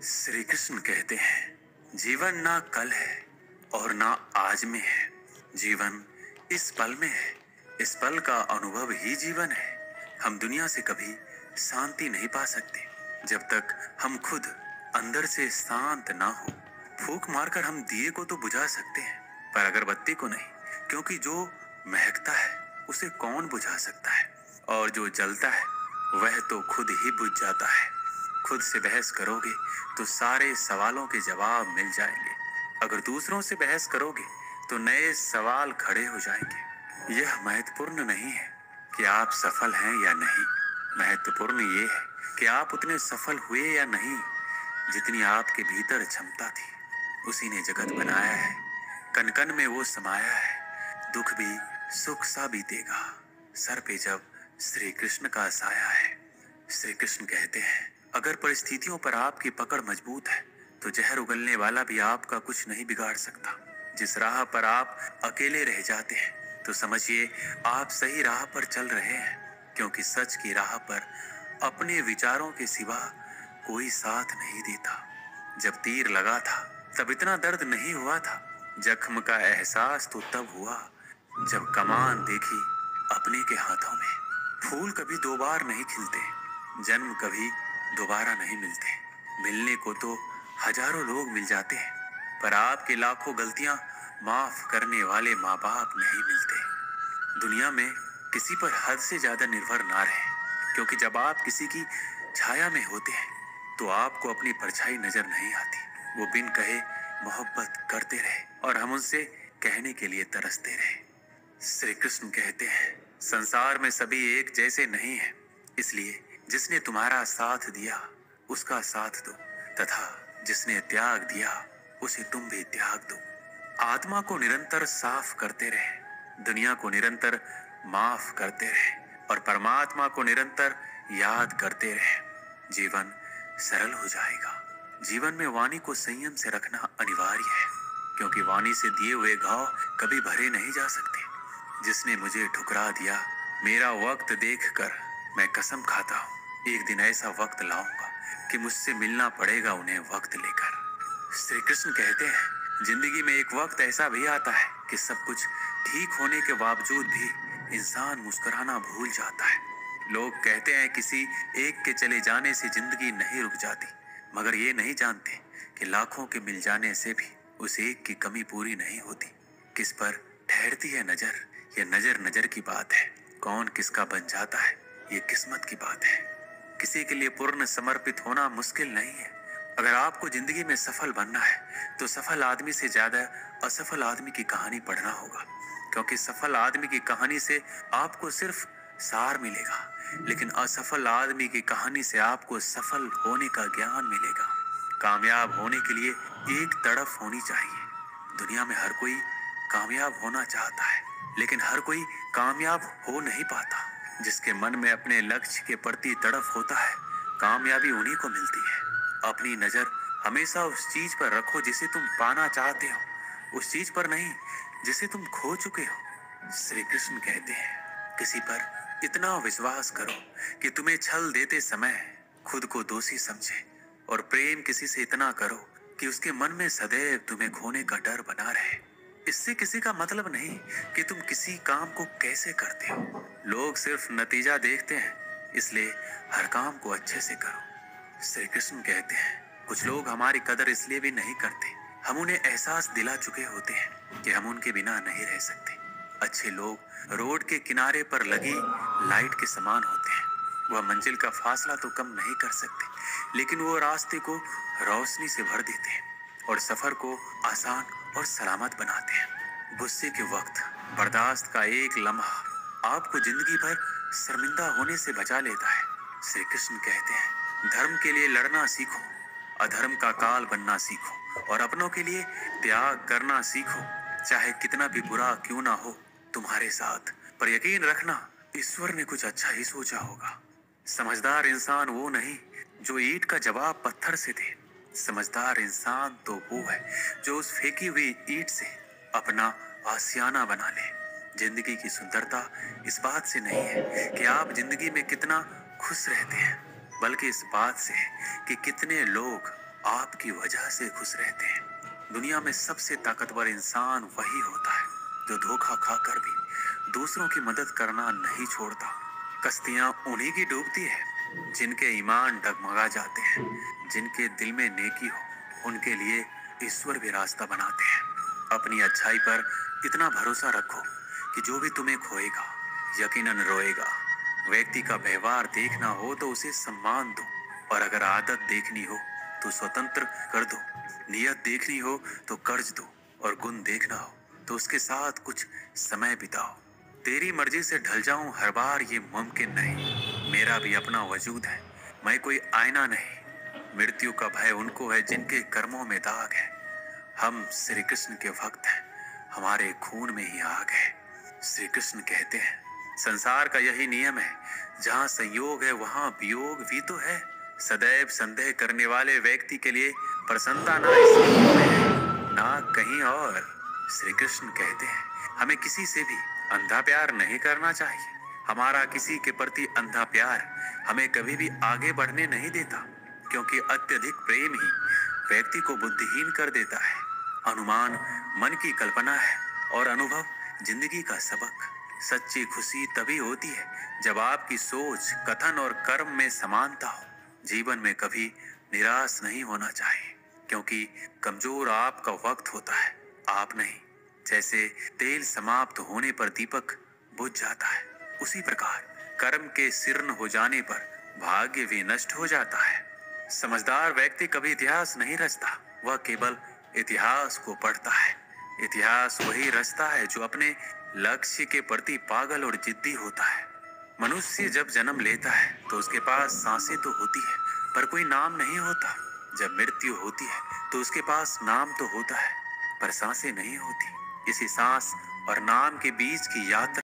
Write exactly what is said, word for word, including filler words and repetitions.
श्री कृष्ण कहते हैं, जीवन ना कल है और ना आज में है, जीवन इस पल में है। इस पल का अनुभव ही जीवन है। हम दुनिया से कभी शांति नहीं पा सकते जब तक हम खुद अंदर से शांत ना हो। फूंक मारकर हम दिए को तो बुझा सकते हैं, पर अगरबत्ती को नहीं, क्योंकि जो महकता है उसे कौन बुझा सकता है, और जो जलता है वह तो खुद ही बुझ जाता है। खुद से बहस करोगे तो सारे सवालों के जवाब मिल जाएंगे। अगर दूसरों से बहस करोगे तो नए सवाल खड़े हो जाएंगे। यह महत्वपूर्ण नहीं है कि आप सफल हैं या नहीं, महत्वपूर्ण ये है कि आप उतने सफल हुए या नहीं जितनी आपके भीतर क्षमता थी। उसी ने जगत बनाया है, कन कन में वो समाया है। दुख भी सुख सा बीतेगा सर पे जब श्री कृष्ण का साया है। श्री कृष्ण कहते हैं, अगर परिस्थितियों पर आपकी पकड़ मजबूत है तो जहर उगलने वाला भी आपका कुछ नहीं बिगाड़ सकता। जिस राह पर आप अकेले रह जाते हैं तो समझिए आप सही राह पर चल रहे हैं, क्योंकि सच की राह पर अपने विचारों के सिवा कोई साथ नहीं देता। जब तीर लगा था तब इतना दर्द नहीं हुआ था, जख्म का एहसास तो तब हुआ जब कमान देखी अपने के हाथों में। फूल कभी दो बार नहीं खिलते, जन्म कभी दोबारा नहीं मिलते। मिलने को तो हजारों लोग मिल जाते हैं, पर आपके लाखों गलतियां माफ करने वाले माँ बाप नहीं मिलते। दुनिया में किसी पर हद से ज्यादा निर्भर ना रहे, क्योंकि जब आप किसी की छाया में होते हैं तो आपको अपनी परछाई नजर नहीं आती। वो बिन कहे मोहब्बत करते रहे और हम उनसे कहने के लिए तरसते रहे। श्री कृष्ण कहते हैं, संसार में सभी एक जैसे नहीं है, इसलिए जिसने तुम्हारा साथ दिया उसका साथ दो, तथा जिसने त्याग दिया उसे तुम भी त्याग दो। आत्मा को निरंतर साफ करते रहे, दुनिया को निरंतर माफ करते रहे और परमात्मा को निरंतर याद करते रहे। जीवन सरल हो जाएगा। जीवन में वाणी को संयम से रखना अनिवार्य है, क्योंकि वाणी से दिए हुए घाव कभी भरे नहीं जा सकते। जिसने मुझे ठुकरा दिया, मेरा वक्त देखकर मैं कसम खाता हूँ एक दिन ऐसा वक्त लाऊंगा कि मुझसे मिलना पड़ेगा उन्हें वक्त लेकर। श्री कृष्ण कहते हैं, जिंदगी में एक वक्त ऐसा भी आता है कि सब कुछ ठीक होने के बावजूद भी इंसान मुस्कुराना भूल जाता है। लोग कहते हैं किसी एक के चले जाने से जिंदगी नहीं रुक जाती, मगर ये नहीं जानते कि लाखों के मिल जाने से भी उस एक की कमी पूरी नहीं होती। किस पर ठहरती है नजर, ये नजर नजर की बात है। कौन किसका बन जाता है ये किस्मत की बात है। किसी के लिए पूर्ण समर्पित होना मुश्किल नहीं है। अगर आपको जिंदगी में सफल बनना है तो सफल आदमी से ज्यादा असफल आदमी की कहानी पढ़ना होगा, क्योंकि सफल आदमी की कहानी से आपको सिर्फ सार मिलेगा, लेकिन असफल आदमी की कहानी से आपको सफल होने का ज्ञान मिलेगा। कामयाब होने के लिए एक तड़फ होनी चाहिए। दुनिया में हर कोई कामयाब होना चाहता है, लेकिन हर कोई कामयाब हो नहीं पाता। जिसके मन में अपने लक्ष्य के प्रति तड़फ होता है, कामयाबी उन्हीं को मिलती है। अपनी नजर हमेशा उस चीज पर रखो जिसे तुम पाना चाहते हो, उस चीज पर नहीं जिसे तुम खो चुके हो। श्री कृष्ण कहते हैं, किसी पर इतना विश्वास करो कि तुम्हें छल देते समय खुद को दोषी समझे, और प्रेम किसी से इतना करो कि उसके मन में सदैव तुम्हें खोने का डर बना रहे। इससे किसी का मतलब नहीं कि तुम किसी काम को कैसे करते हो। लोग सिर्फ नतीजा देखते हैं, इसलिए हर काम को अच्छे से करो। श्री कृष्ण कहते हैं, कुछ लोग हमारी कदर इसलिए भी नहीं करते, हम उन्हें एहसास दिला चुके होते हैं कि हम उनके बिना नहीं रह सकते। अच्छे लोग रोड के किनारे पर लगी लाइट के समान होते हैं। वह मंजिल का फासला तो कम नहीं कर सकते, लेकिन वो रास्ते को रोशनी से भर देते हैं और सफर को आसान और सलामत बनाते हैं। गुस्से के वक्त बर्दाश्त का एक लम्हा आपको जिंदगी भर शर्मिंदा होने से बचा लेता है। श्री कृष्ण कहते हैं, धर्म के लिए लड़ना सीखो, अधर्म का काल बनना सीखो और अपनों के लिए त्याग करना सीखो, चाहे कितना भी बुरा क्यों ना हो तुम्हारे साथ। पर यकीन रखना, ईश्वर ने कुछ अच्छा ही सोचा होगा। समझदार इंसान वो नहीं जो ईंट का जवाब पत्थर से दे, समझदार इंसान तो वो है जो उस फेंकी हुई ईंट से अपना आशियाना बना ले। जिंदगी की सुंदरता इस बात से नहीं है कि आप जिंदगी में कितना खुश रहते हैं, बल्कि इस बात से है कि कितने लोग आपकी वजह से खुश रहते हैं। दुनिया में सबसे ताकतवर इंसान वही होता है जो धोखा खाकर भी दूसरों की मदद करना नहीं छोड़ता। कश्तियां उन्हीं की डूबती है जिनके ईमान डगमगा जाते हैं। जिनके दिल में नेकी हो उनके लिए ईश्वर भी रास्ता बनाते हैं। अपनी अच्छाई पर इतना भरोसा रखो कि जो भी तुम्हें खोएगा यकीनन रोएगा। व्यक्ति का व्यवहार देखना हो तो उसे सम्मान दो, और अगर आदत देखनी हो तो स्वतंत्र कर दो। नियत देखनी हो तो कर्ज दो, और गुण देखना हो तो उसके साथ कुछ समय बिताओ। तेरी मर्जी से ढल जाऊं हर बार ये मुमकिन नहीं। मेरा भी अपना वजूद है, मैं कोई आईना नहीं। मृत्यु का भय उनको है जिनके कर्मों में दाग है। हम श्री कृष्ण के भक्त हैं, हमारे खून में ही आग है। श्री कृष्ण कहते हैं संसार का यही नियम है, जहाँ संयोग है वहाँ वियोग भी तो है। सदैव संदेह करने वाले व्यक्ति के लिए प्रसन्नता ना इस लोक में है ना कहीं और। श्री कृष्ण कहते हैं हमें किसी से भी अंधा प्यार नहीं करना चाहिए। हमारा किसी के प्रति अंधा प्यार हमें कभी भी आगे बढ़ने नहीं देता, क्योंकि अत्यधिक प्रेम ही व्यक्ति को बुद्धिहीन कर देता है। अनुमान मन की कल्पना है और अनुभव जिंदगी का सबक। सच्ची खुशी तभी होती है जब आपकी सोच, कथन और कर्म में समानता हो। जीवन में कभी निराश नहीं होना चाहिए, क्योंकि कमजोर आपका वक्त होता है, आप नहीं। जैसे तेल समाप्त होने पर दीपक बुझ जाता है, उसी प्रकार कर्म के शीर्ण हो जाने पर भाग्य भी नष्ट हो जाता है। समझदार व्यक्ति कभी इतिहास नहीं रचता, वह केवल इतिहास को पढ़ता है। इतिहास वही रचता है जो अपने लक्ष्य के प्रति पागल और जिद्दी होता है। मनुष्य जब जन्म लेता है तो उसके पास सांसें तो होती है, पर कोई नाम नहीं होता। जब मृत्यु होती है तो उसके पास नाम तो होता है, पर सांसें नहीं होती। इसी सांस और नाम के बीच की यात्रा